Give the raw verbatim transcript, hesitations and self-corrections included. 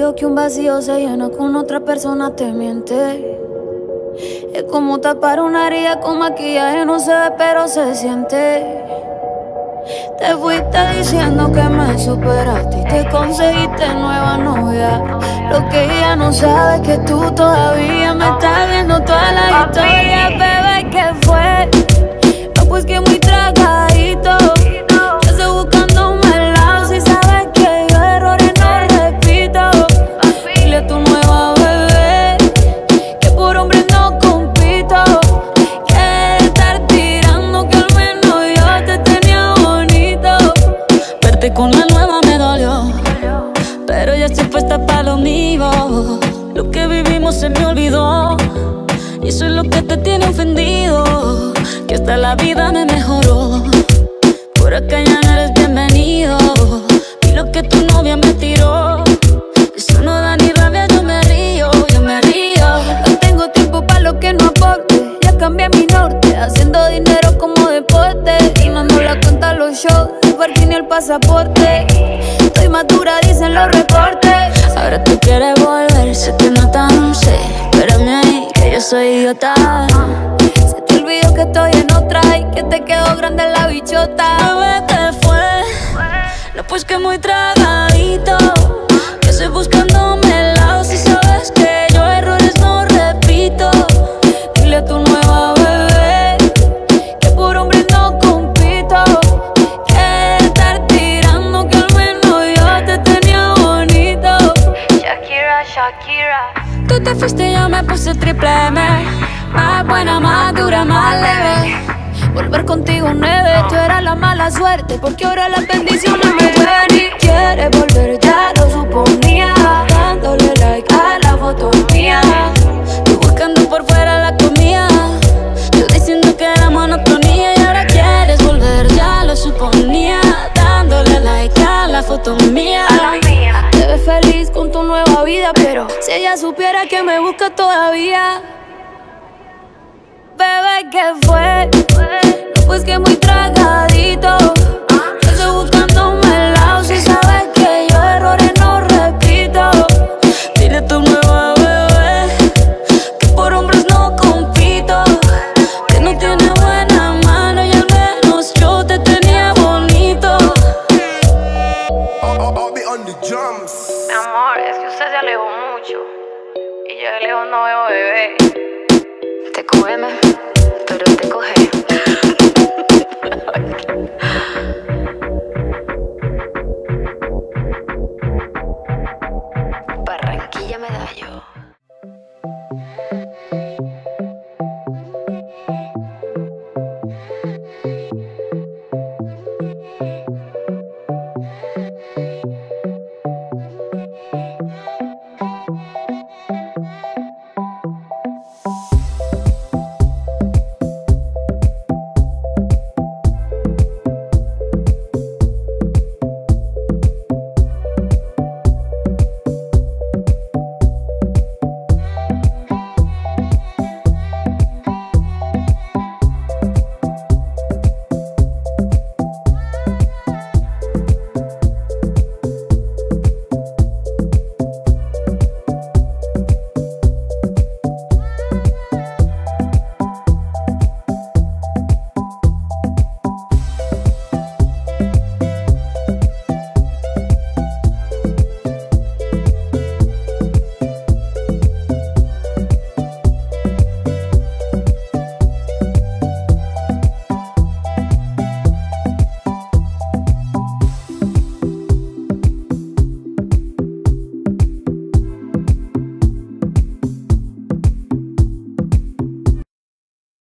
obvio que un vacío se llena con otra persona, te miente. Es como tapar una herida con maquillaje, no se ve pero se siente. Te fuiste diciendo que me superaste y te conseguiste nueva novia. Lo que ella no sabe es que tú todavía me estás viendo toda la historia. Bebé, ¿qué fue? No, pues que muy tragadito. Yo estoy buscándome el lado. Si sabes que yo errores no repito. Dile a tu nueva bebé que por hombre no compito. Que estar tirando que al menos yo te tenía bonito. Verte con la nueva me dolió, pero ya estoy puesta para lo mío. Lo que vivimos se me olvidó y eso es lo que te tiene ofendido. Que hasta la vida me mejoró. Por acá ya no eres bienvenido. Y lo que tu novia me tiró, eso no da ni rabia, yo me río, yo me río. No tengo tiempo para lo que no aporte. Ya cambié mi norte, haciendo dinero como deporte. Y no ando la cuenta a los shows, el parking ni el pasaporte. Estoy madura, dicen los reportes. Ahora tú quieres volver, se te nota, no sé. Espérame ahí, que yo soy idiota. Se te olvidó que estoy en otra y que te quedó grande la bichota. Bebé, ¿qué fue? No, pues que muy tragadito. Que estoy buscándome el lado. Si sabes que yo errores no repito. Dile a tu nueva bebé que por hombre no compito. Que estar tirando que al menos yo te tenía bonito. Shakira, Shakira. Tú te fuiste y yo me puse triple M. Más buena, más dura, más leve. Volver contigo nueve, tú eras la mala suerte, porque ahora las bendiciones me mueven. Y quieres volver, ya lo suponía, dándole like a la foto mía. Tú buscando por fuera la comida, yo diciendo que era monotonía. Y ahora quieres volver, ya lo suponía, dándole like a la foto mía. Te ves feliz con tu nueva vida, pero si ella supiera que me busca todavía. Bebé, ¿qué fue?